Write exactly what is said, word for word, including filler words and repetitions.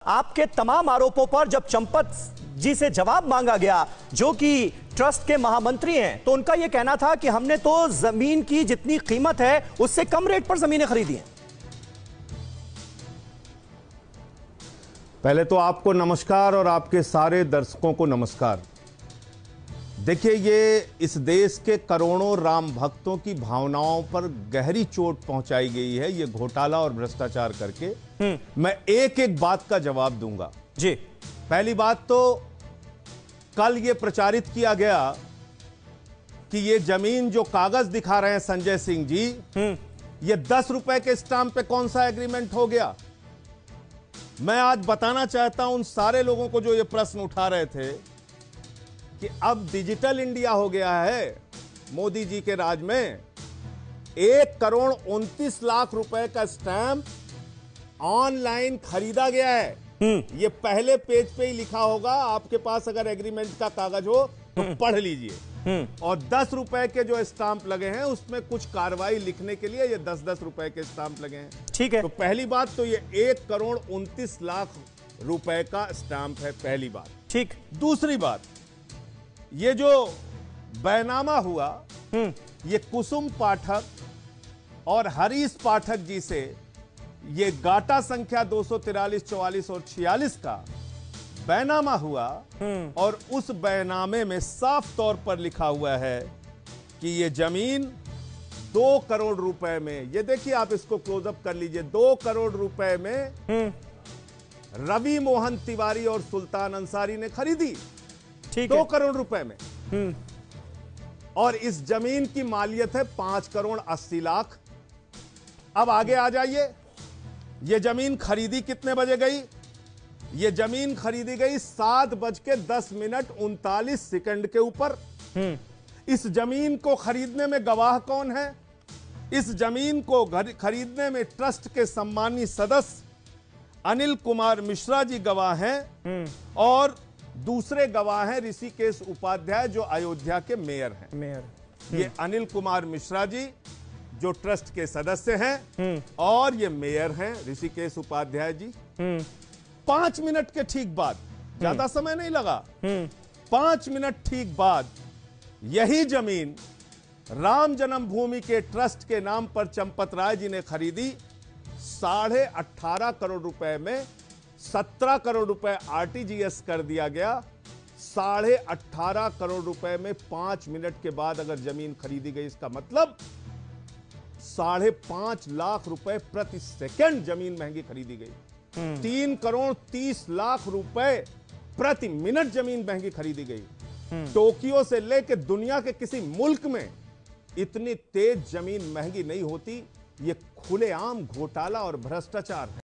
आपके तमाम आरोपों पर जब चंपत जी से जवाब मांगा गया, जो कि ट्रस्ट के महामंत्री हैं, तो उनका यह कहना था कि हमने तो जमीन की जितनी कीमत है उससे कम रेट पर जमीनें खरीदी हैं। पहले तो आपको नमस्कार और आपके सारे दर्शकों को नमस्कार। देखिए, ये इस देश के करोड़ों राम भक्तों की भावनाओं पर गहरी चोट पहुंचाई गई है, ये घोटाला और भ्रष्टाचार करके। मैं एक एक बात का जवाब दूंगा जी। पहली बात तो, कल ये प्रचारित किया गया कि ये जमीन जो कागज दिखा रहे हैं संजय सिंह जी, ये दस रुपए के स्टाम्प पे कौन सा एग्रीमेंट हो गया। मैं आज बताना चाहता हूं उन सारे लोगों को जो ये प्रश्न उठा रहे थे कि अब डिजिटल इंडिया हो गया है मोदी जी के राज में। एक करोड़ उनतीस लाख रुपए का स्टैंप ऑनलाइन खरीदा गया है। ये पहले पेज पे ही लिखा होगा, आपके पास अगर एग्रीमेंट का कागज हो तो पढ़ लीजिए। और दस रुपए के जो स्टाम्प लगे हैं उसमें कुछ कार्रवाई लिखने के लिए ये दस दस रुपए के स्टाम्प लगे हैं। ठीक है। तो पहली बात तो ये एक करोड़ उनतीस लाख रुपए का स्टाम्प है, पहली बात। ठीक। दूसरी बात, ये जो बैनामा हुआ, ये कुसुम पाठक और हरीश पाठक जी से ये गाटा संख्या दो सौ तिरालीस, चौवालीस और छियालीस का बैनामा हुआ, और उस बैनामे में साफ तौर पर लिखा हुआ है कि ये जमीन दो करोड़ रुपए में, ये देखिए आप इसको क्लोजअप कर लीजिए, दो करोड़ रुपए में रवि मोहन तिवारी और सुल्तान अंसारी ने खरीदी। ठीक दो है। करोड़ रुपए में। और इस जमीन की मालियत है पांच करोड़ अस्सी लाख। अब आगे आ जाइए, यह जमीन खरीदी कितने बजे गई? यह जमीन खरीदी गई सात बज के दस मिनट उनतालीस सेकंड के ऊपर। इस जमीन को खरीदने में गवाह कौन है? इस जमीन को खरीदने में ट्रस्ट के सम्मानी सदस्य अनिल कुमार मिश्रा जी गवाह हैं, और दूसरे गवाह हैं ऋषिकेश उपाध्याय जो अयोध्या के मेयर हैं। मेयर ये अनिल कुमार मिश्रा जी जो ट्रस्ट के सदस्य हैं, और ये मेयर हैं ऋषिकेश उपाध्याय जी। पांच मिनट के ठीक बाद, ज्यादा समय नहीं लगा, पांच मिनट ठीक बाद यही जमीन राम जन्मभूमि के ट्रस्ट के नाम पर चंपत राय जी ने खरीदी साढ़े अठारह करोड़ रुपए में। सत्रह करोड़ रुपए आरटीजीएस कर दिया गया। साढ़े अठारह करोड़ रुपए में पांच मिनट के बाद अगर जमीन खरीदी गई, इसका मतलब साढ़े पांच लाख रुपए प्रति सेकंड जमीन महंगी खरीदी गई। तीन करोड़ तीस लाख रुपए प्रति मिनट जमीन महंगी खरीदी गई। टोक्यो से लेकर दुनिया के किसी मुल्क में इतनी तेज जमीन महंगी नहीं होती। यह खुलेआम घोटाला और भ्रष्टाचार है।